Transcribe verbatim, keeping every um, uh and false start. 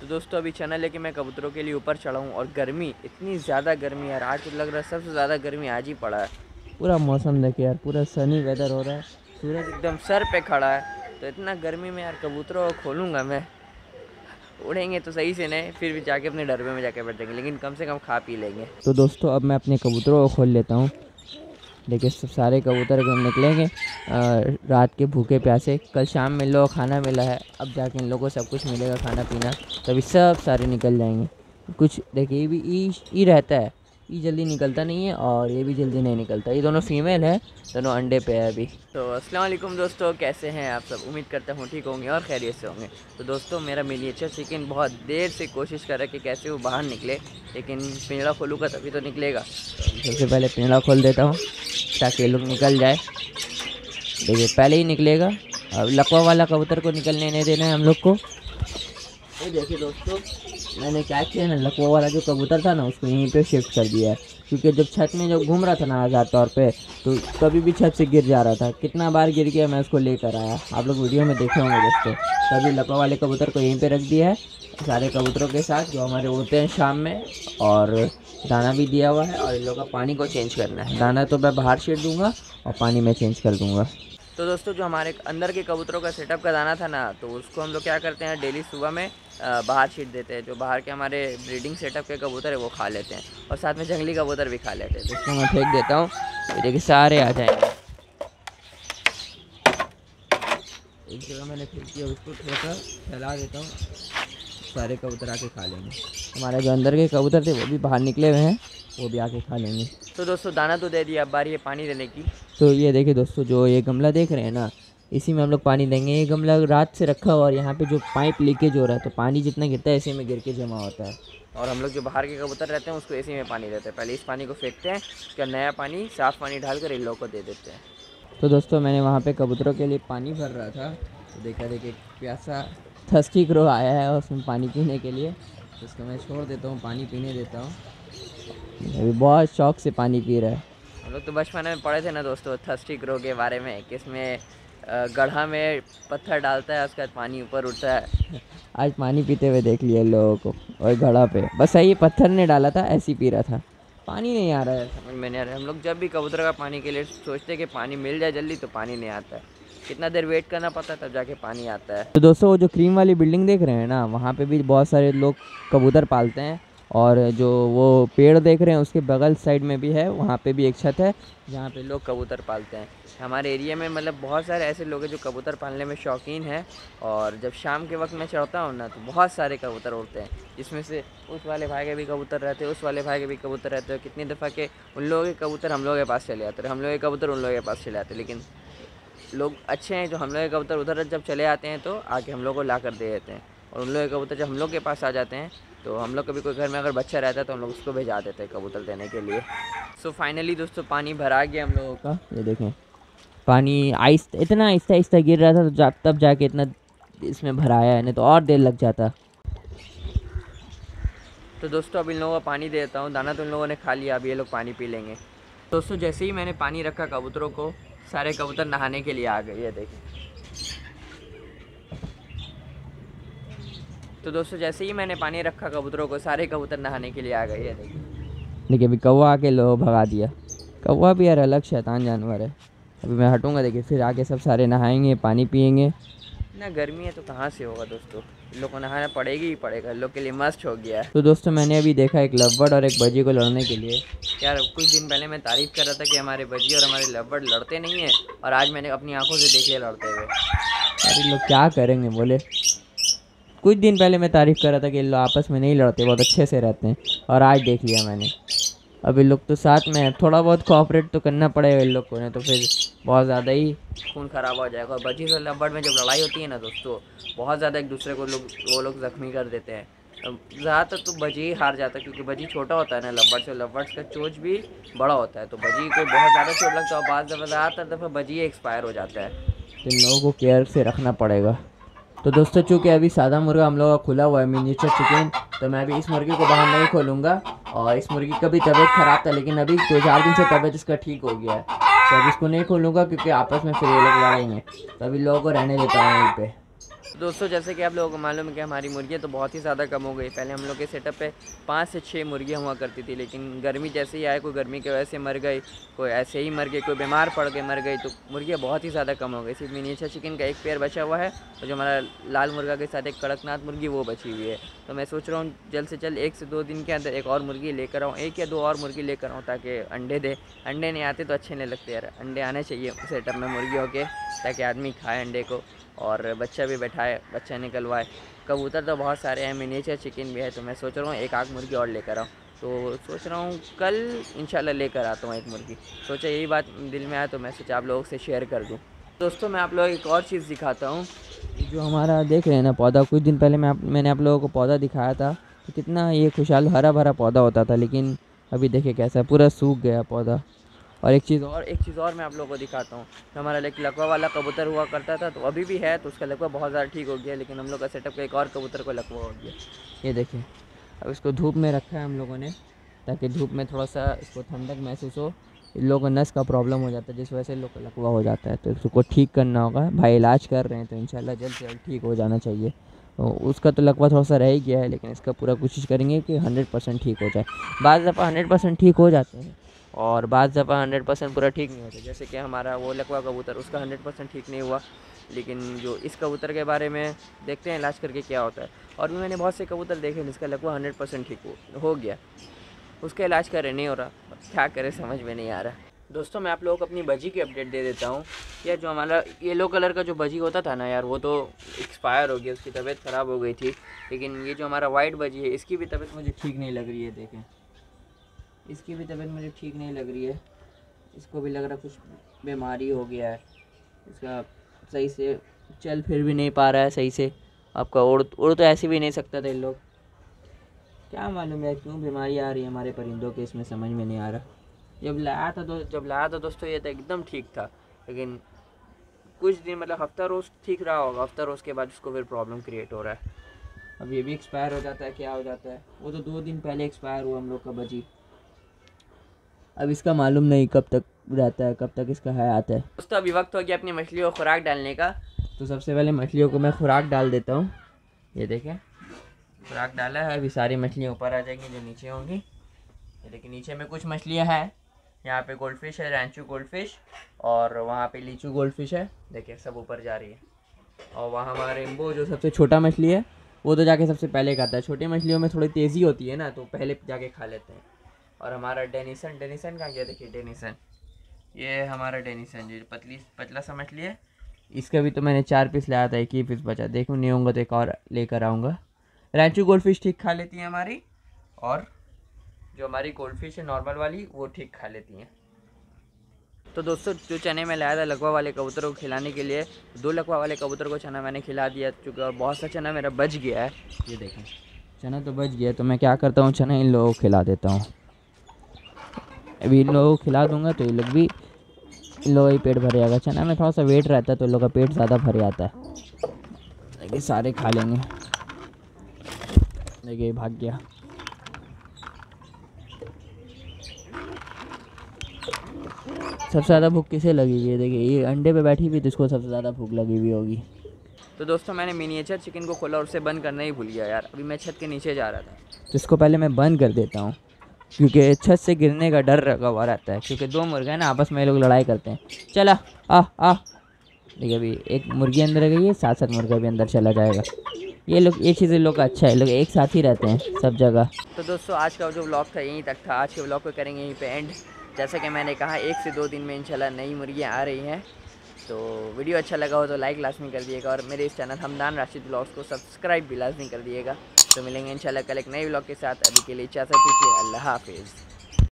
तो दोस्तों अभी चना लेके मैं कबूतरों के लिए ऊपर चढ़ा हूँ और गर्मी, इतनी ज़्यादा गर्मी यार, आज तो लग रहा है सबसे ज़्यादा गर्मी आज ही पड़ा है। पूरा मौसम देखे यार, पूरा सनी वेदर हो रहा है, सूरज एकदम सर पे खड़ा है। तो इतना गर्मी में यार कबूतरों को खोलूँगा मैं, उड़ेंगे तो सही से नहीं, फिर भी जाके अपने डरबे में जाके बैठ जाएंगे, लेकिन कम से कम खा पी लेंगे। तो दोस्तों अब मैं अपने कबूतरों को खोल लेता हूँ। देखिए सब सारे कबूतर एकदम निकलेंगे आ, रात के भूखे प्यासे। कल शाम में इन लोगों को खाना मिला है, अब जाके इन लोगों को सब कुछ मिलेगा खाना पीना, तभी सब सारे निकल जाएंगे। कुछ देखिए ये भी ई ई रहता है, ये जल्दी निकलता नहीं है और ये भी जल्दी नहीं निकलता। ये दोनों फीमेल है, दोनों अंडे पे है अभी। तो अस्सलाम वालेकुम दोस्तों, कैसे हैं आप सब? उम्मीद करता हूँ ठीक होंगे और खैरियत से होंगे। तो दोस्तों मेरा मिनिएचर चिकन बहुत देर से कोशिश कर रहा है कि कैसे वो बाहर निकले, लेकिन पिंजड़ा खोलूँगा तभी तो निकलेगा। सबसे पहले पिंजड़ा खोल देता हूँ ताकि ये लोग निकल जाए। देखिए पहले ही निकलेगा, अब लकवा वाला कबूतर को निकलने नहीं देना है हम लोग को। ये देखिए दोस्तों मैंने क्या किया ना, लकवा वाला जो कबूतर था ना उसको यहीं पे शिफ्ट कर दिया है, क्योंकि जब छत में जब घूम रहा था ना आज़ाद तौर पे, तो कभी भी छत से गिर जा रहा था। कितना बार गिर गया, मैं उसको लेकर आया, आप लोग वीडियो में देखे होंगे दोस्तों। तभी लकवा वाले कबूतर को यहीं पर रख दिया है सारे कबूतरों के साथ जो हमारे उड़ते हैं शाम में, और दाना भी दिया हुआ है और इन लोगों का पानी को चेंज करना है। दाना तो मैं बाहर छीट दूंगा और पानी में चेंज कर दूंगा। तो दोस्तों जो हमारे अंदर के कबूतरों का सेटअप का दाना था ना, तो उसको हम लोग क्या करते हैं डेली सुबह में बाहर छीट देते हैं। जो बाहर के हमारे ब्रीडिंग सेटअप के कबूतर है वो खा लेते हैं, और साथ में जंगली कबूतर भी खा लेते हैं। तो इसको मैं फेंक देता हूँ, तो देखिए सारे आ जाएंगे। एक जगह मैंने फेंक दिया, उसको थोड़ा सा फैला देता हूँ, सारे कबूतर आके खा लेंगे। हमारे जो अंदर के कबूतर थे वो भी बाहर निकले हुए हैं, वो भी आके खा लेंगे। तो दोस्तों दाना तो दे दिया, अब बारी है पानी देने की। तो ये देखिए दोस्तों जो ये गमला देख रहे हैं ना, इसी में हम लोग पानी देंगे। ये गमला रात से रखा हुआ और यहाँ पे जो पाइप लीकेज हो रहा है, तो पानी जितना गिरता है इसी में गिर के जमा होता है। और हम लोग जो बाहर के कबूतर रहते हैं उसको इसी में पानी देते हैं। पहले इस पानी को फेंकते हैं, उसका नया पानी साफ़ पानी डालकर इन लोगों को दे देते हैं। तो दोस्तों मैंने वहाँ पर कबूतरों के लिए पानी भर रहा था, तो देखा देखिए प्यासा थर्स्टी क्रो आया है और उसमें पानी पीने के लिए, तो इसको मैं छोड़ देता हूँ, पानी पीने देता हूँ। अभी बहुत शौक से पानी पी रहा है। हम लोग तो बचपन में पढ़े थे ना दोस्तों थर्स्टी क्रो के बारे में, कि इसमें गड्ढा में पत्थर डालता है, उसके बाद पानी ऊपर उठता है। आज पानी पीते हुए देख लिया लोगों को, और गड्ढा पे बस सही पत्थर ने डाला था, ऐसे ही पी रहा था। पानी नहीं आ रहा है, समझ में नहीं आ रहा है। हम लोग जब भी कबूतर का पानी के लिए सोचते हैं कि पानी मिल जाए जल्दी, तो पानी नहीं आता है। कितना देर वेट करना पड़ता है तब जाके पानी आता है। तो दोस्तों वो जो क्रीम वाली बिल्डिंग देख रहे हैं ना, वहाँ पे भी बहुत सारे लोग कबूतर पालते हैं। और जो वो पेड़ देख रहे हैं उसके बगल साइड में भी है, वहाँ पे भी एक छत है जहाँ पे लोग कबूतर पालते हैं। हमारे एरिया में मतलब बहुत सारे ऐसे लोग हैं जो कबूतर पालने में शौकीन हैं। और जब शाम के वक्त मैं चढ़ता हूँ ना, तो बहुत सारे कबूतर उड़ते हैं, जिसमें से उस वाले भाई के भी कबूतर रहते हैं, उस वाले भाई के भी कबूतर रहते हैं। कितनी दफ़ा के उन लोगों के कबूतर हम लोगों के पास चले आते हैं, हम लोगों के कबूतर उन लोगों के पास चले आते हैं। लेकिन लोग अच्छे हैं, जो हम लोग के कबूतर उधर जब चले आते हैं तो आके हम लोग को ला कर दे देते हैं, और उन लोग के कबूतर जब हम लोग के पास आ जाते हैं तो हम लोग कभी कोई घर में अगर बच्चा रहता है तो हम लोग उसको भेजा देते हैं कबूतर देने के लिए। सो फाइनली दोस्तों पानी भरा गया हम लोगों का। ये देखें पानी आहिस्ता, इतना आहिस्ता आहिस्ता गिर रहा था, तो जा, तब जाके इतना इसमें भराया है, नहीं तो और देर लग जाता। तो दोस्तों अब इन लोगों को पानी दे देता हूँ, दाना तो इन लोगों ने खा लिया, अब ये लोग पानी पी लेंगे। दोस्तों जैसे ही मैंने पानी रखा कबूतरों को, सारे कबूतर नहाने के लिए आ गए। ये देखिए तो दोस्तों जैसे ही मैंने पानी रखा कबूतरों को, सारे कबूतर नहाने के लिए आ गए। ये देखिए देखिए अभी कौवा आके लो भगा दिया। कौवा भी यार अलग शैतान जानवर है। अभी मैं हटूंगा, देखिए फिर आके सब सारे नहाएंगे, पानी पियेंगे। ना गर्मी है तो कहाँ से होगा दोस्तों, इन लोग को नहाना पड़ेगा ही पड़ेगा, इन लोग के लिए मस्त हो गया है। तो दोस्तों मैंने अभी देखा एक लवबर्ड और एक बजी को लड़ने के लिए। यार कुछ दिन पहले मैं तारीफ़ कर रहा था कि हमारे बजी और हमारे लवबर्ड लड़ते नहीं हैं, और आज मैंने अपनी आंखों से देख लिया लड़ते हुए। अरे लोग क्या करेंगे बोले, कुछ दिन पहले मैं तारीफ़ कर रहा था कि लोग आपस में नहीं लड़ते, बहुत अच्छे से रहते हैं, और आज देख लिया मैंने। अब इन लोग तो साथ में, थोड़ा बहुत कोऑपरेट तो करना पड़ेगा इन लोग को, नहीं तो फिर बहुत ज़्यादा ही खून खराब हो जाएगा। और बजी और लवबर्ड में जब लड़ाई होती है ना दोस्तों, बहुत ज़्यादा एक दूसरे को लोग वो लोग ज़ख्मी कर देते हैं। ज़्यादातर तो बजी ही हार जाता है, क्योंकि बजी छोटा होता है ना लवबर्ड से, लवबर्ड का चोंच भी बड़ा होता है, तो बजी को बहुत ज़्यादा चोट लगता है, और बाद दफ़ा ज़्यादातर दफ़ा बजी एक्सपायर हो जाता है। इन लोगों को केयर से रखना पड़ेगा। तो दोस्तों चूँकि अभी सादा मुर्गा हम लोग का खुला हुआ है मिनिएचर चिकन, तो मैं अभी इस मुर्गे को बाहर नहीं खोलूँगा। और इस मुर्गी का भी तबीयत ख़राब था, लेकिन अभी दो चार दिन से तबीयत इसका ठीक हो गया है, तो अब इसको नहीं खोलूँगा क्योंकि आपस में फिर ये लोग लड़ेंगे, तो अभी लोगों को रहने देता हूँ यहीं पे। तो दोस्तों जैसे कि आप लोगों को मालूम है कि हमारी मुर्गियाँ तो बहुत ही ज़्यादा कम हो गई। पहले हम लोग के सेटअप पे पाँच से छः मुर्गियाँ हुआ करती थी, लेकिन गर्मी जैसे ही आए, कोई गर्मी की वजह से मर गई, कोई ऐसे ही मर गई, कोई बीमार पड़ के मर गई, तो मुर्गियाँ बहुत ही ज़्यादा कम हो गई। सिर्फ मिनिएचर चिकन का एक पेयर बचा हुआ है, और जो हमारा लाल मुर्गा के साथ एक कड़कनाथ मुर्गी वो बची हुई है। तो मैं सोच रहा हूँ जल्द से जल्द एक से दो दिन के अंदर एक और मुर्गी लेकर आऊँ, एक या दो और मुर्गी लेकर आऊँ, ताकि अंडे दे। अंडे नहीं आते तो अच्छे नहीं लगते यार, अंडे आने चाहिए सेटअप में मुर्गियों के, ताकि आदमी खाए अंडे को और बच्चा भी बैठाए, बच्चा निकलवाए। कबूतर तो बहुत सारे हैं, मिनिएचर चिकन भी है, तो मैं सोच रहा हूँ एक आध मुर्गी और लेकर आऊँ। तो सोच रहा हूँ कल इंशाल्लाह लेकर आता हूँ एक मुर्गी। सोचा यही बात दिल में आया तो मैं सोचा आप लोगों से शेयर कर दूँ। दोस्तों मैं आप लोगों को एक और चीज़ दिखाता हूँ। जो हमारा देख रहे हैं ना पौधा, कुछ दिन पहले मैं आप, मैंने आप लोगों को पौधा दिखाया था तो कितना ये खुशहाल हरा भरा पौधा होता था, लेकिन अभी देखिए कैसा पूरा सूख गया पौधा। और एक चीज़ और एक चीज़ और मैं आप लोगों को दिखाता हूँ। तो हमारा एक लकवा वाला कबूतर हुआ करता था, तो अभी भी है, तो उसका लकवा बहुत ज़्यादा ठीक हो गया, लेकिन हम लोग का सेटअप का एक और कबूतर को लकवा हो गया। ये देखिए, अब इसको धूप में रखा है हम लोगों ने, ताकि धूप में थोड़ा सा इसको ठंडक महसूस हो। इन लोगों को नस का प्रॉब्लम हो जाता है, जिस वजह से इन लोग को लकवा हो जाता है, तो इसको ठीक करना होगा। भाई इलाज कर रहे हैं, तो इंशाल्लाह जल्द से जल्द ठीक हो जाना चाहिए। तो उसका तो लकवा थोड़ा सा रह ही गया है, लेकिन इसका पूरा कोशिश करेंगे कि हंड्रेड परसेंट ठीक हो जाए। बाद दफ़ा हंड्रेड परसेंट ठीक हो जाते हैं और बाद दफ़ा हंड्रेड परसेंट पूरा ठीक नहीं होता। जैसे कि हमारा वो लकवा कबूतर, उसका हंड्रेड परसेंट ठीक नहीं हुआ, लेकिन जो इस कबूतर के बारे में देखते हैं इलाज करके क्या होता है। और भी मैंने बहुत से कबूतर देखे जिसका लकवा हंड्रेड परसेंट ठीक हो, हो गया, उसका इलाज करे नहीं हो रहा, क्या करे समझ में नहीं आ रहा। दोस्तों मैं आप लोगों को अपनी बजी की अपडेट दे देता हूँ। यार जो हमारा येलो कलर का जो बजी होता था ना यार, वो तो एक्सपायर हो गया, उसकी तबीयत ख़राब हो गई थी। लेकिन ये जो हमारा वाइट बजी है, इसकी भी तबीयत मुझे ठीक नहीं लग रही है। देखें, इसकी भी तबीयत मुझे ठीक नहीं लग रही है। इसको भी लग रहा कुछ बीमारी हो गया है, इसका सही से चल फिर भी नहीं पा रहा है सही से। आपका उड़ उड़ तो ऐसे भी नहीं सकता था इन लोग, क्या मालूम है क्यों बीमारी आ रही है हमारे परिंदों के, इसमें समझ में नहीं आ रहा। जब लाया था दो जब लाया था दोस्तों ये तो एकदम ठीक था, लेकिन कुछ दिन मतलब हफ्ता रोज़ ठीक रहा होगा, हफ्ता रोज़ के बाद उसको फिर प्रॉब्लम क्रिएट हो रहा है। अब ये भी एक्सपायर हो जाता है, क्या हो जाता है। वो तो दो दिन पहले एक्सपायर हुआ हम लोग का बजी। अब इसका मालूम नहीं कब तक रहता है, कब तक इसका हयात है। दोस्तों अभी वक्त हो गया अपनी मछलियों को खुराक डालने का। तो सबसे पहले मछलियों को मैं खुराक डाल देता हूँ। ये देखें, खुराक डाला है, अभी सारी मछलियाँ ऊपर आ जाएंगी जो नीचे होंगी। ये देखिए नीचे में कुछ मछलियाँ हैं, यहाँ पे गोल्ड फिश है, रैंचू गोल्ड फिश, और वहाँ पे लीचू गोल्ड फिश है। देखिए सब ऊपर जा रही है। और वहाँ हमारा रेनबो जो सबसे छोटा मछली है, वो तो जाके सबसे पहले खाता है। छोटी मछलियों में थोड़ी तेज़ी होती है ना, तो पहले जाके खा लेते हैं। और हमारा डेनिसन डेनिसन का क्या, देखिए डेनिसन, ये हमारा डेनिसन जो पतली पतला सा मछली है, इसका भी तो मैंने चार पीस लाया था, एक ही पीस बचा। देखूँ नहीं होगा तो एक और लेकर आऊँगा। रैंचू गोल्ड फिश ठीक खा लेती हैं हमारी, और जो हमारी गोल्ड फिश है नॉर्मल वाली, वो ठीक खा लेती हैं। तो दोस्तों जो चने में लाया था लकवा वाले कबूतरों को खिलाने के लिए, दो लकवा वाले कबूतर को चना मैंने खिला दिया चूँकि, और बहुत सा चना मेरा बच गया है। ये देखें चना तो बच गया, तो मैं क्या करता हूँ चना इन लोगों को खिला देता हूँ। अभी इन लोगों को खिला दूँगा तो ये लोग भी, इन लोगों का पेट भर जाएगा। चना में थोड़ा सा वेट रहता है तो इन लोगों का पेट ज़्यादा भर जाता है। देखिए सारे खा लेंगे। देखिए भाग गया। सबसे ज़्यादा भूख किसे लगी हुई है, देखिए ये अंडे पे बैठी हुई, तो इसको सबसे ज़्यादा भूख लगी हुई होगी। तो दोस्तों मैंने मिनिएचर चिकन को खोला और उसे बंद करना ही भूल गया यार। अभी मैं छत के नीचे जा रहा था, तो इसको पहले मैं बंद कर देता हूँ, क्योंकि छत से गिरने का डर लगा हुआ रहता है। क्योंकि दो मुर्गे हैं ना, आपस में लोग लड़ाई करते हैं। चला आ आ देखिए अभी एक मुर्गी अंदर गई है, साथ साथ मुर्गा भी अंदर चला जाएगा। ये लोग, ये चीज़ लोग का अच्छा है, लोग एक साथ ही रहते हैं सब जगह। तो दोस्तों आज का जो व्लॉग था यहीं तक था। आज के व्लॉग को करेंगे यहीं पे एंड। जैसा कि मैंने कहा एक से दो दिन में इंशाल्लाह नई मुर्गियाँ आ रही हैं। तो वीडियो अच्छा लगा हो तो लाइक लाजमी कर दिएगा, और मेरे इस चैनल हमदान राशिद व्लॉग्स को सब्सक्राइब भी लाजमी कर दिएगा। तो मिलेंगे इंशाल्लाह कल एक नए व्लॉग के साथ। अभी के लिए इजाज़त दीजिए, अल्लाह हाफिज़।